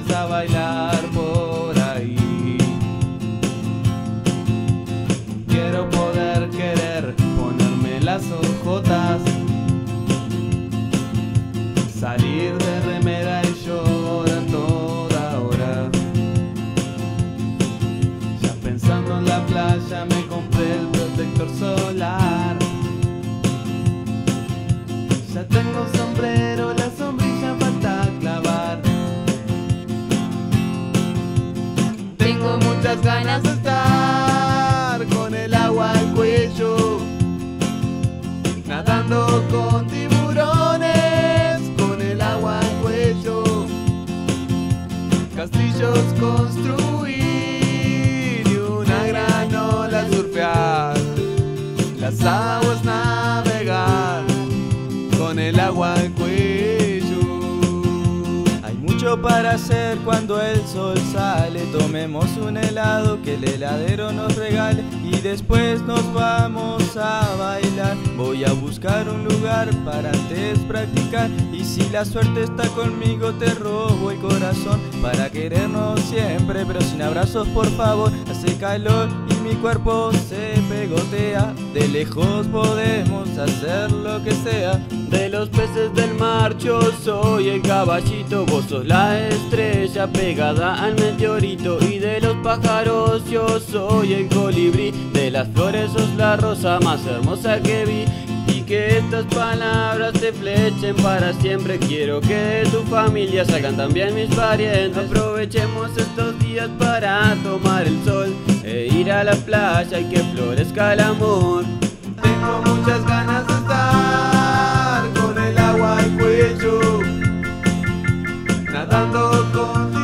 pones a bailar por ahí. Quiero poder querer ponerme las ojotas, salir de remera y llorar toda hora. Ya pensando en la playa me compré el protector solar. Ya tengo sombrero, la sombrilla falta clavar. Tengo muchas ganas de estar con el agua al cuello, nadando con tiburones, con el agua al cuello. Castillos construir y una gran ola surfear, las aguas navegar con el agua al cuello. Hay mucho para hacer cuando el sol sale. Tomemos un helado que el heladero nos regale y después nos vamos a bailar. Voy a buscar un lugar para antes practicar, y si la suerte está conmigo te robo el corazón para querernos siempre, pero sin abrazos por favor. Hace calor y mi cuerpo se pegotea, de lejos podemos hacer lo que sea. De los peces del mar yo soy el caballito, vos sos la estrella pegada al meteorito. Y de los pájaros yo soy el colibrí, de las flores sos la rosa más hermosa que vi. Y que estas palabras te flechen para siempre. Quiero que de tu familia salgan también mis parientes. Aprovechemos estos días para tomar el sol e ir a la playa y que florezca el amor. Tengo muchas ganas de estar con el agua al cuello, nadando con